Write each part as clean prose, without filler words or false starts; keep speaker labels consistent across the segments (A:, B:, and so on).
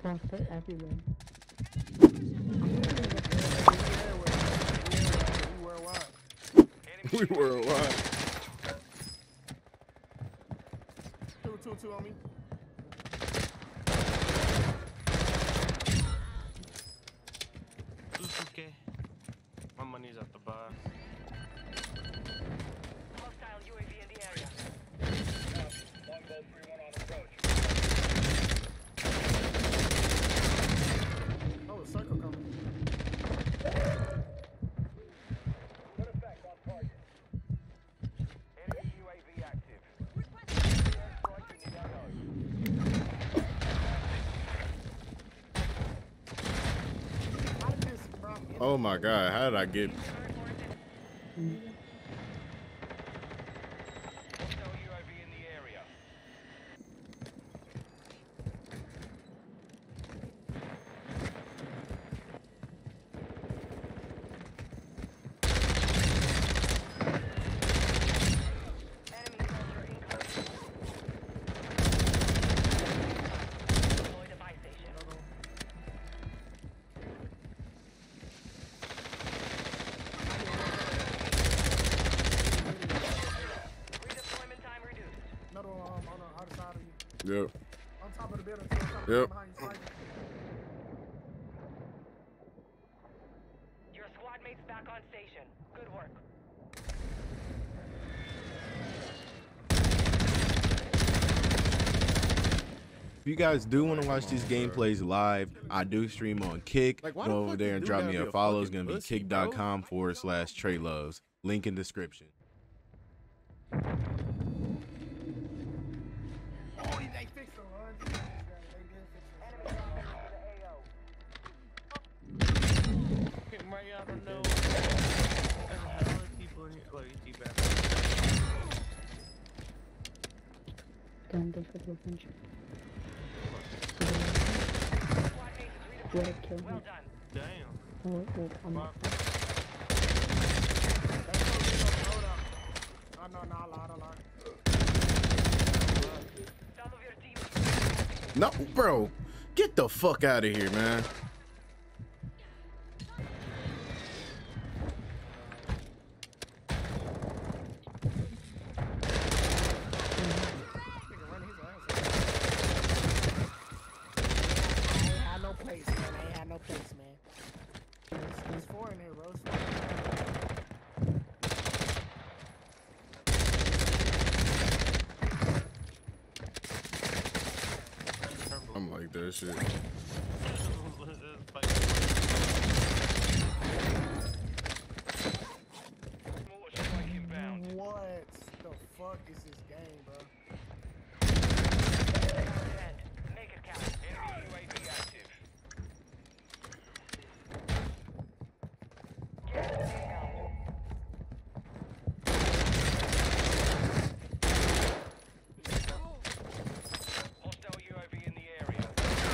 A: Fuck, they're everywhere.
B: We worldwide.
C: 2 on me.
D: It's okay. My money's at the bar.
E: Hostile UAV in the area.
F: Longbow 3-1 on approach.
C: Oh, a circle coming.
F: Good effect on target.
E: Enemy UAV active. Strike in the AO.
C: How did this from
B: Oh my God, how did I get?
E: Hostile UAV in the area. Enemy soldier incoming. Deploy device station. Redeployment time reduced.
C: Another one on the other side of you.
B: Yep.
C: On top of the building. Behind
B: Yep.
C: you, sniping.
E: Your squad mates back on station. Good work.
B: If you guys do want to watch these gameplays live, I do stream on Kick.
G: Like, why
B: Go
G: the
B: over
G: fuck
B: there
G: this
B: and
G: dude
B: drop
G: gotta
B: me
G: be
B: a
G: a
B: follow. It's
G: fucking
B: going to be
G: pussy, bro?
B: kick.com/TreyLoves. Link in description.
C: Oh, they fixed the run. They did fix the run.
D: Right, I don't know. There's a hell of people in here. Oh, you see back.
A: Done, go for the punch.
E: Squad mates is
A: What a
E: redeployed.
A: kill
E: Well
A: him.
E: done.
D: Damn.
A: Oh, oh, I'm
D: Fuck.
C: Oh, no, I lied.
E: Some of your team.
B: No, bro. Get the fuck out of here, man.
C: Nigga running his ass. I ain't had no place, man. I ain't had no place, man. There's 4 in here, bro. It's 4.
B: I'm like that shit.
E: Mortar strike inbound.
C: What the fuck is this game, bro?
E: End. Make it count. Enemy UAV active. Gas is inbound. Hostile UAV in the area.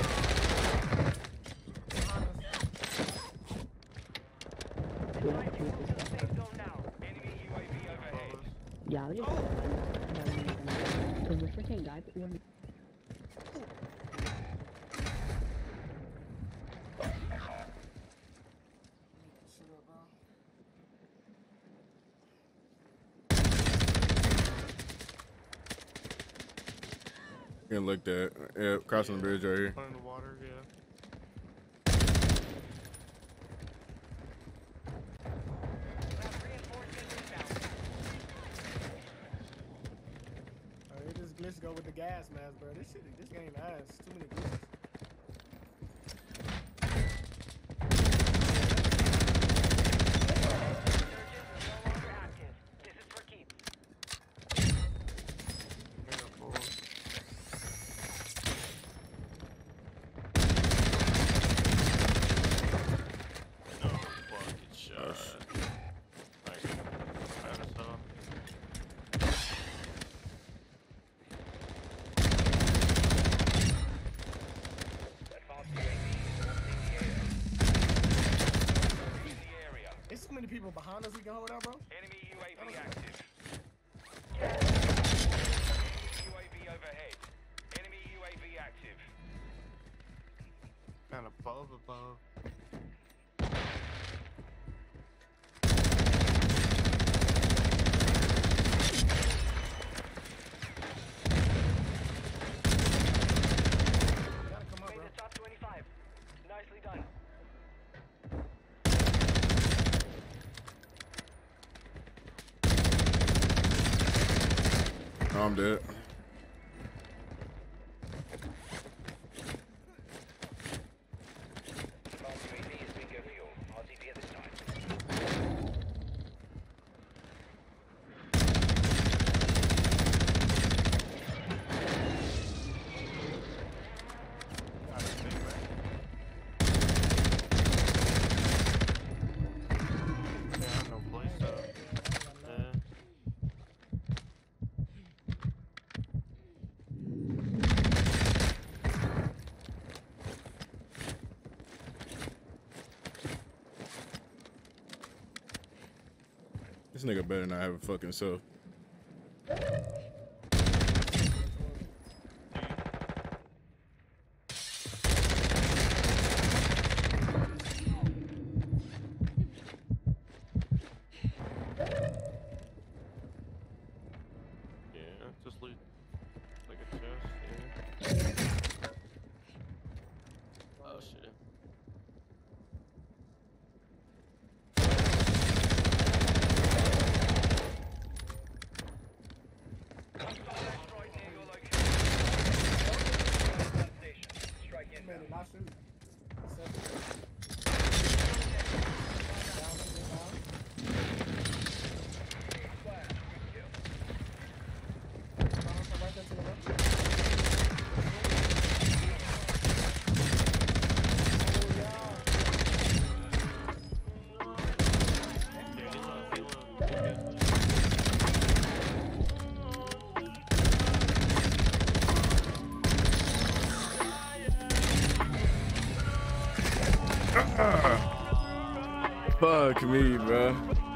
E: Find you to the safe zone now. Enemy UAV overhead.
A: yeah, I was just because the freaking guy put one.
C: Shut up, bro.
B: Getting looked at. Yeah, crossing the bridge right here.
D: One in the water, yeah.
E: Reinforcements inbound.
C: It just glitch go with the gas mask, bro. This game ass. Too many glitches.
E: Insurgents is no longer active. This is for keeps.
D: No fucking shot. Like, kind of stuff.
F: That hostile UAV is orbiting the area.
C: There's so many people behind us we can hold out, bro.
E: Enemy UAV active. UAV overhead. Enemy UAV active.
B: I'm dead.
F: Advanced UAV is bingo fuel. RTV at this time.
D: Got a big man. Yeah, I have no place though. Yeah.
B: This nigga better not have a fucking self.
D: Yeah, just leave like a chest, yeah. Oh shit.
F: Asteroid near your location. Station. Strike
C: Man,
F: inbound.
C: not shoot. Down,
F: Flash. Good kill.
C: right there to the left.
D: Yeah, he low.
B: Fuck me, bro.